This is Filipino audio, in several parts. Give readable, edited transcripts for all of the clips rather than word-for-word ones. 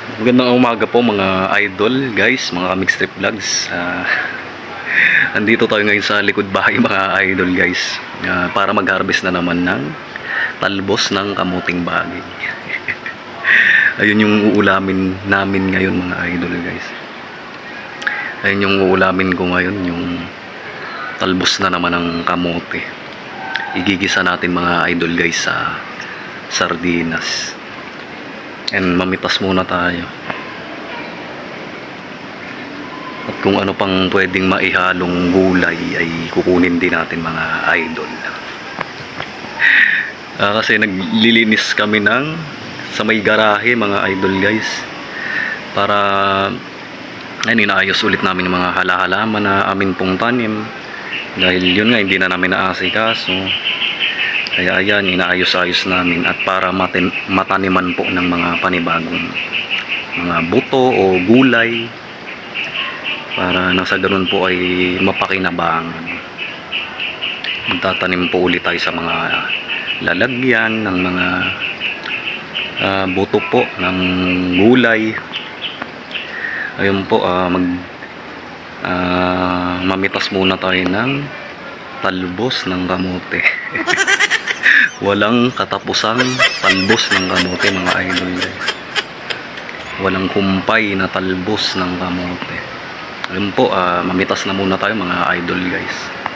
Magandang umaga po mga idol guys, mga mixtrip vlogs. Andito tayo ngayon sa likod bahay mga idol guys, para mag-harvest na naman ng talbos ng kamuting baging. Ayun yung uulamin namin ngayon mga idol guys. Ayun yung uulamin ko ngayon, yung talbos na naman ng kamote. Igigisa natin mga idol guys sa sardinas. And mamitas muna tayo. At kung ano pang pwedeng maihalong gulay ay kukunin din natin mga idol. Kasi naglilinis kami sa may garahe mga idol guys, para inaayos ulit namin yung mga halaman na amin pong tanim, dahil yun nga hindi na namin naasikaso. Kaya ayan, inaayos-ayos namin at para mataniman po ng mga panibagong mga buto o gulay, para nasa ganun po ay mapakinabangan. Magtatanim po ulit tayo sa mga lalagyan ng mga buto po ng gulay. Ayun po, mamitas muna tayo ng talbos ng kamote. Walang katapusang talbos ng kamote mga idol guys. Walang kumpay na talbos ng kamote. Ayun po, mamitas na muna tayo mga idol guys.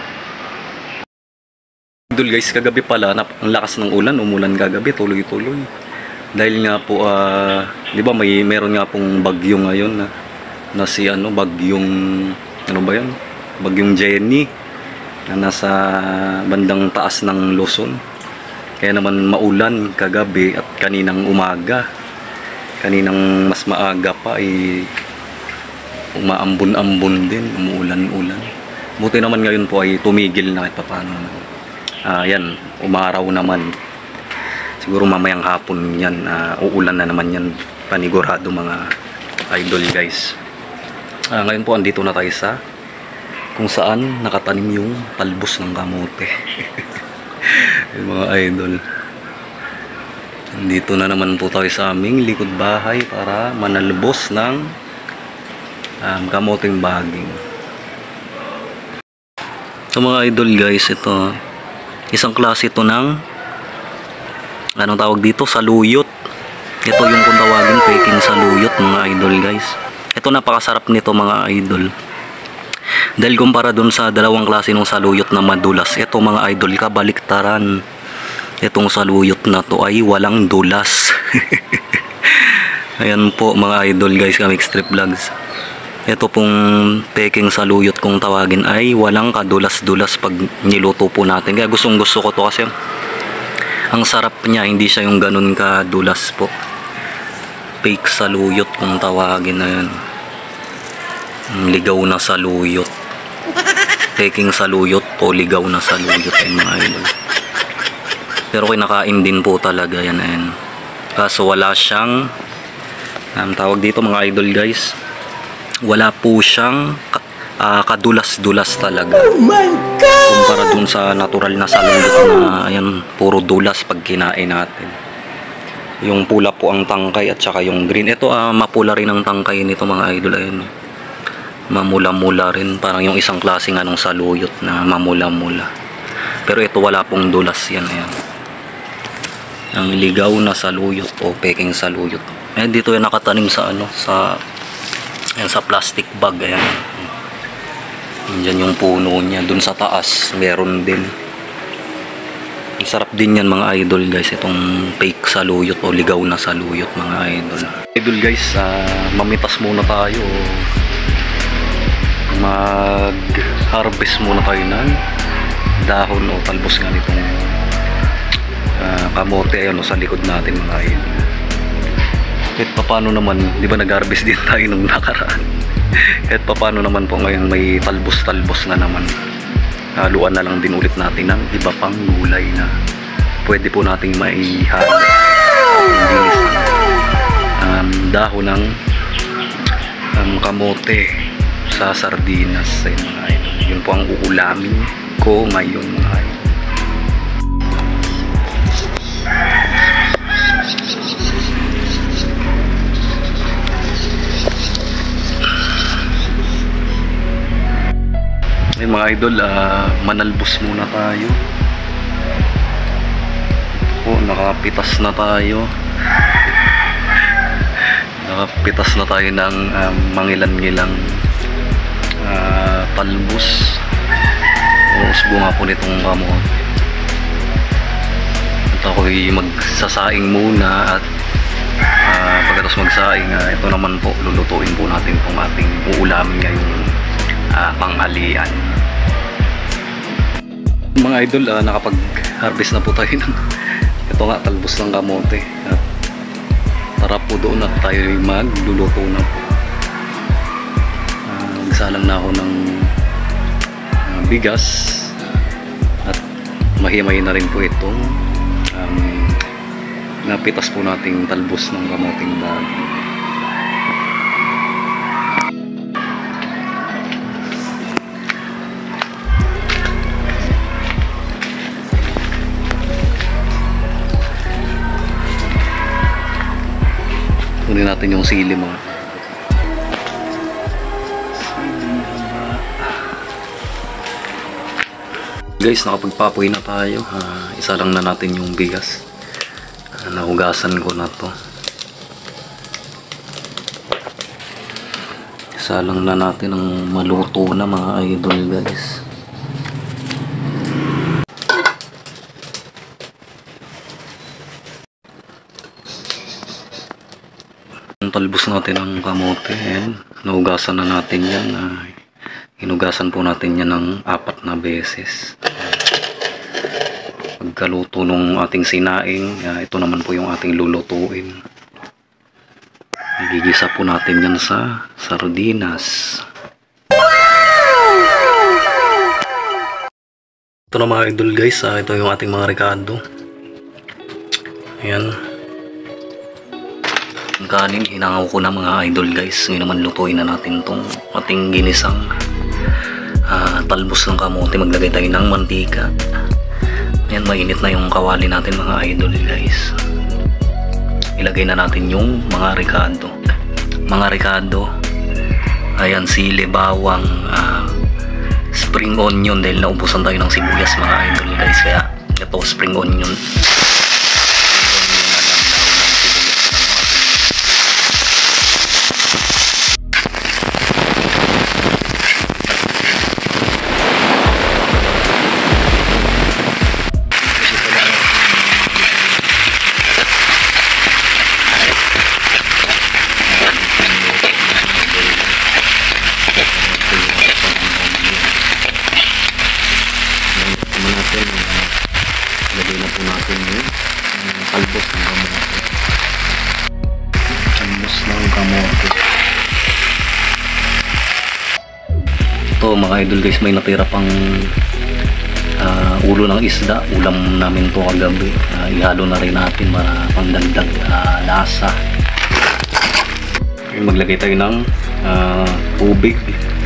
Idol guys, kagabi pala ang lakas ng ulan, umulan kagabi tuloy-tuloy. Dahil nga po, di ba meron nga pong bagyo ngayon na si bagyong bagyong Jenny na nasa bandang taas ng Luzon. Kaya naman maulan kagabi at kaninang umaga. Kaninang mas maaga pa ay umaambon-ambon din, umuulan-ulan. Buti naman ngayon po ay tumigil na kahit paano. Yan, umaraw naman. Siguro mamayang hapon yan, uulan na naman yan, panigurado mga idol guys. Ngayon po andito na tayo sa kung saan nakatanim yung talbos ng kamote. Yung mga idol, dito na naman po tayo sa aming likod bahay para manalbos ng kamoting baging. So mga idol guys, ito isang klase ito ng anong tawag dito, saluyot. Ito yung kung tawagin peking saluyot mga idol guys. Ito napakasarap nito mga idol. Dahil kumpara dun sa dalawang klase ng saluyot na madulas, ito mga idol kabaliktaran. Itong saluyot na to ay walang dulas. Ayan po mga idol guys, mixtrip vlogs. Ito pong peking saluyot kung tawagin ay walang kadulas-dulas pag niluto po natin. Kaya gustong gusto ko to kasi ang sarap niya, hindi siya yung ganun kadulas po. Fake saluyot kung tawagin na yun. Ligaw na saluyot. Peking saluyot o ligaw na saluyot ay mga idol. Pero kinakain din po talaga yan. Kaso wala siyang tawag dito mga idol guys, wala po siyang kadulas-dulas talaga. Oh my God! Kumpara dun sa natural na saluyot na ayan, puro dulas pag kinain natin. Yung pula po ang tangkay at saka yung green. Ito mapula rin ang tangkay nito mga idol. Ayan, mamula-mula rin, parang yung isang klase nga ng saluyot na mamula-mula. Pero ito wala pong dulas yan. Ayan, ang ligaw na saluyot o peking saluyot. Dito yan nakatanim sa sa plastic bag. Ayan, diyan yung puno niya. Dun sa taas meron din. Sarap din yan mga idol guys, itong fake saluyot o ligaw na saluyot mga idol. Idol guys, mamitas muna tayo, mag-harvest muna tayo ng dahon o talbos nga nitong kamote. Ayun sa likod natin mga idol. Kahit paano naman, di ba nag-harvest din tayo nung nakaraan. Kahit paano naman po ngayon may talbos-talbos na naman. Haluan na lang din ulit natin ng iba pang gulay na pwede po nating maihalo. Dahon ng kamote sa sardinas ay mga idol. Yun po ang uulamin ko ngayon mga idol. Ay mga idol, manalbos muna tayo. Nakapitas na tayo. Nakapitas na tayo ng mangilan-ngilang talbos. Usbo nga po nitong kamote. At ako'y magsasaing muna at pagkatapos magsaing, ito naman po, lulutuin po natin itong ating uulamin ngayong panghalian. Mga idol, nakapag-harvest na po tayo ng ito nga, talbos ng kamote. At tara po doon at tayo magluluto na po. Nagsalang na ako ng bigas at mahimay na rin po itong napitas po nating talbos ng kamoting bago. Kunin natin yung sili mga. Guys, nakapagpapoy na tayo. Isa lang na natin yung bigas. Nahugasan ko na to. Isa lang na natin ang maluto na mga idol guys. Talbos natin ang kamote. Ayan. Nahugasan na natin yan. Hinugasan po natin yan ng 4 na beses. Pagkaluto nung ating sinaing, ito naman po yung ating lulutuin. Igigisa po natin yan sa sardinas. Ito na mga idol guys, ito yung ating mga rekado. Ayan. Ang kanin, hinangaw ko na mga idol guys. Ngayon naman lutuin na natin itong ating ginisang talbos ng kamote. Maglagay tayo ng mantika. Ayan, mainit na yung kawali natin mga idol guys. Ilagay na natin yung mga rekado. Mga rekado, ayan, sili, bawang, spring onion, dahil naubusan tayo ng sibuyas mga idol guys. Kaya ito, spring onion. Lagay na po natin yung talbos ng kamote. Talbos ng kamote. Ito mga idol guys, may natira pang ulo ng isda. Ulam namin to kagabi. Ihalo na rin natin para pangdagdag lasa. Maglagay tayo ng tubig.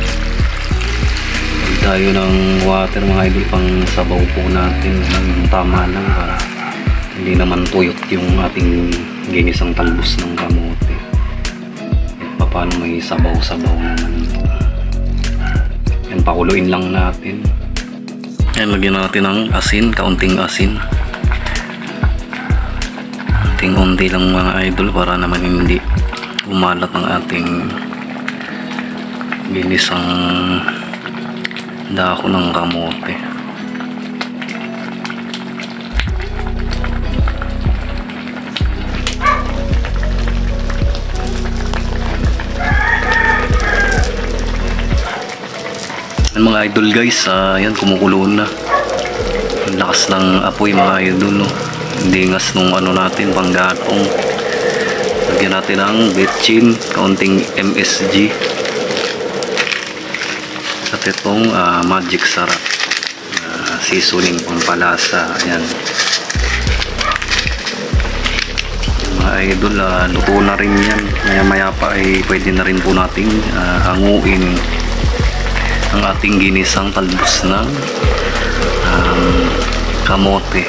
Tayo ng water mga idol, pang sabaw po natin ng tama lang para hindi naman tuyot yung ating ginisang talbos ng kamote. At paano may sabaw-sabaw naman ito. Yan, pakuluin lang natin. Yan, lagyan natin ng asin, kaunting asin. Unti-unti lang mga idol para naman hindi umalat ang ating ginisang dako ng kamote. Yan mga idol guys, yan, kumukulo na. Ang lakas ng apoy mga idol, no? Dingas nung ano natin, panggatong. Lagyan natin ng betchin, kaunting MSG. At itong magic sarap, seasoning pampalasa. Ayan mga idol, luto na rin yan. Maya maya pa ay pwede na rin po nating hanguin ang ating ginisang talbos ng kamote.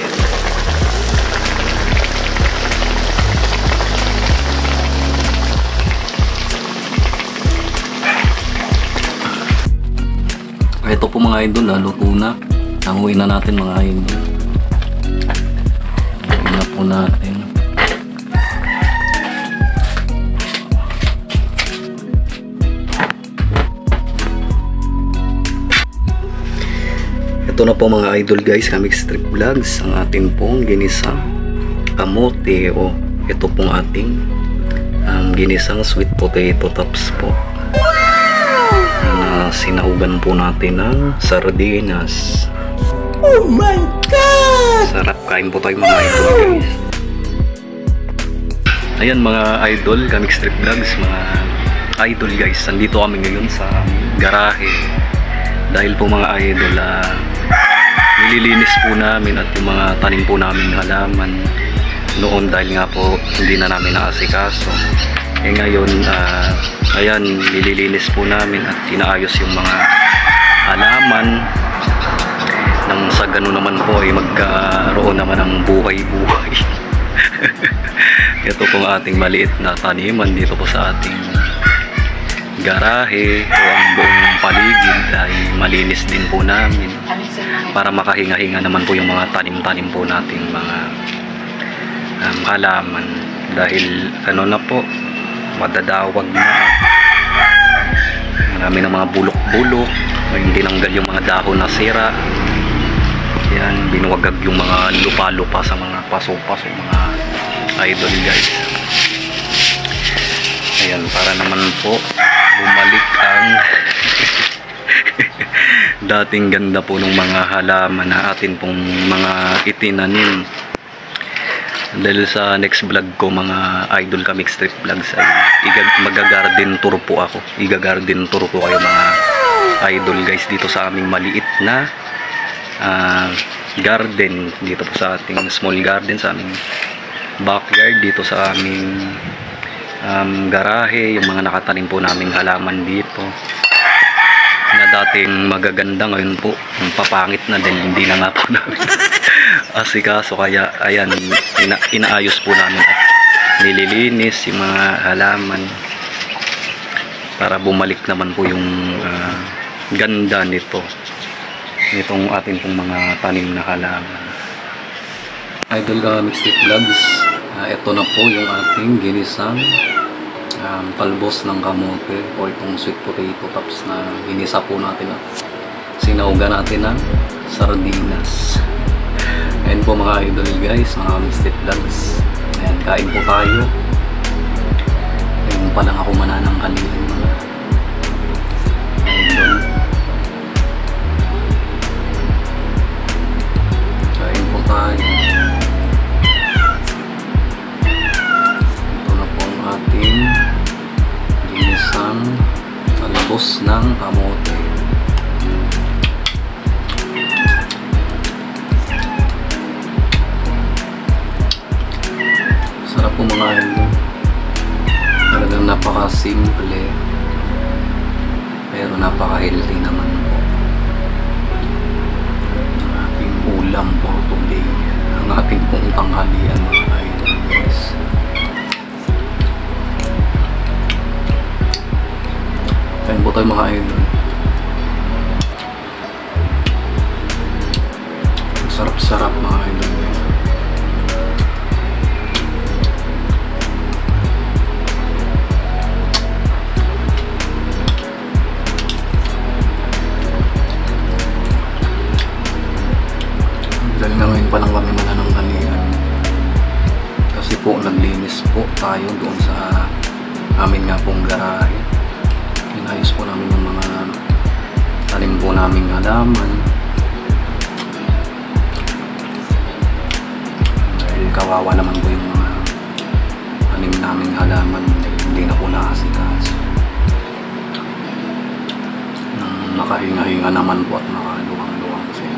Ito po mga idol, luto na. Hanguin na natin mga idol. Hanguin na po natin. Ito na po mga idol guys, Comic Strip Vlogs, ang ating pong ginisang kamote o ito pong ating ginisang sweet potato tops po. Na sinahugan po natin ng sardinas. Oh my God! Sarap, kain po tayo mga idol guys. Ayan mga idol, Comic Strip Vlogs, mga idol guys, nandito kami ngayon sa garahe. Dahil po mga idol, nililinis po namin at yung mga tanim po namin halaman noon dahil nga po hindi na namin naasikaso. Ngayon ayan, nililinis po namin at inaayos yung mga halaman nang sa ganun naman po ay magkaroon naman ng buhay-buhay. Ito pong ating maliit na taniman dito po sa ating garahe, o ang buong paligid ay malinis din po namin para makahinga-hinga naman po yung mga tanim-tanim po natin mga halaman dahil ano na po, madadawag na, marami ng mga bulok-bulok, hindi tinanggal yung mga dahon na sira. Yan, binuwagag yung mga lupa-lupa sa mga paso-paso mga idol guys. Ayan, para naman po bumalik ang dating ganda po ng mga halaman na atin pong mga itinanim. Dahil sa next vlog ko mga idol, Comic Strip Vlogs, ay mag-garden tour po ako. Iga-garden tour ko kayo mga idol guys dito sa aming maliit na garden dito po sa ating small garden, sa aming backyard dito sa aming garahe, yung mga nakatanim po naming halaman dito na dating magaganda, ngayon po papangit na dahil hindi na nga po namin asikaso. Kaya ayan, inaayos po namin at nililinis yung mga halaman para bumalik naman po yung ganda nitong ating pong mga tanim na halaman. Idol Comic Strip Vlogs, ito na po yung ating ginisang talbos ng kamote o itong sweet potato tops na ginisa po natin at sinaugan natin ng sardinas. Ayan po mga idol guys, mga Comic Strip Vlogs. Ayan, kain po tayo. Ayun pa lang ako mananang kanilin mga idol. Kain po tayo. Ating ginisang talbos ng kamote. Sarap po mga idol. Talagang napaka-simple pero napaka-healthy naman po. Ang ating ulam po today, ang ating pong tanghalian mga idol guys. Kain po tayo mga idol. Sarap-sarap mga idol. Dahil nga ngayon pa lang kami manananghalian. Kasi po naglinis po tayo doon sa amin nga pong garahe. Inayos po namin yung mga tanim po naming halaman dahil kawawa naman po yung mga tanim naming halaman dahil hindi na po nakasikaso. Makahinga-hinga naman po at makaluwang-luwang sila.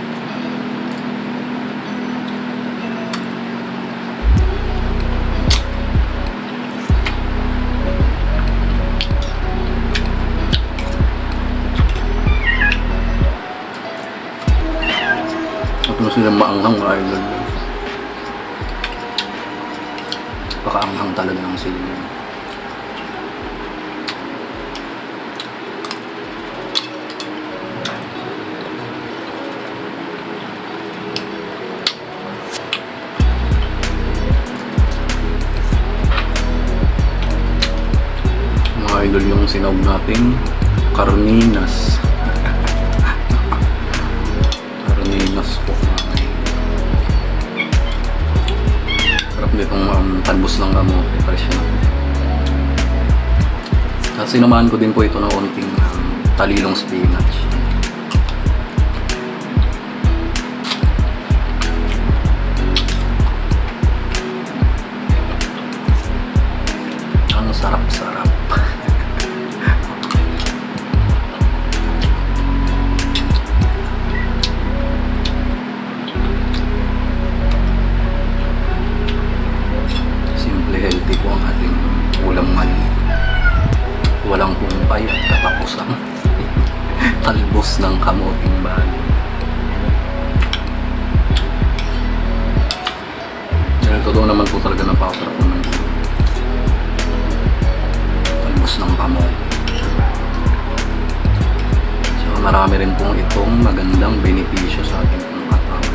Ito sila maanghang mga idol. Pakaanghang talaga ng sila. idol yung sinawag nating karninas. Karninas po mga idol. Sarap nitong talbos ng kamote. Fresh na. At sinamahan ko din po ito ng konting talilong spinach. Ang sarap-sarap. Simple, healthy po ang ating ulam mali. Walang pumpay at katapusang talbos ng kamoting bali. Dahil totoo naman po talaga napakasarap naman talbos ng kamote. So marami rin pong itong magandang benepisyo sa ating pong katawan.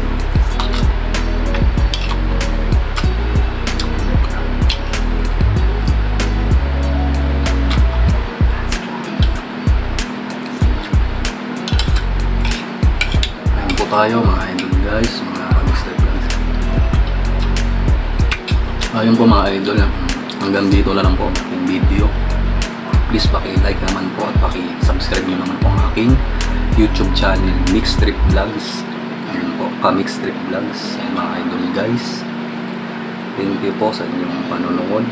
Tayo mga idol guys, mga step lang. Ayun po mga idol, hanggang dito na lang po ang video. Please paki-like naman po at paki-subscribe nyo naman po ang aking YouTube channel, Mix Trip Vlogs. Ayun po, Mix Trip Vlogs. Ayun mga idol guys, thank you po sa inyong panonood.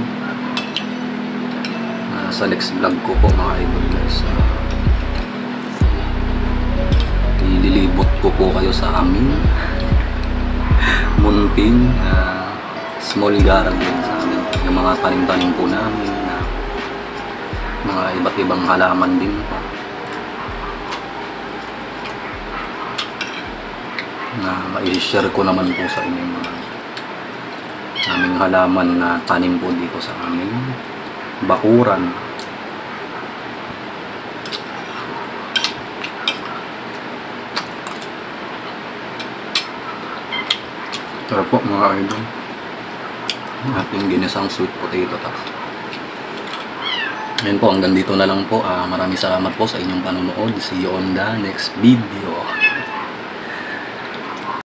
Sa next vlog ko po mga idol guys, ililibot ko po kayo sa aming munting small garden sa amin. Yung mga tanim-tanim po namin na mga iba't ibang halaman din po na mai-share ko naman po sa inyo mga aming halaman na tanim po dito sa aming bakuran. Tara po mga idol, ating ginisang sweet potato tots. Ngayon po, hanggang dito na lang po. Maraming salamat po sa inyong panonood. See you on the next video.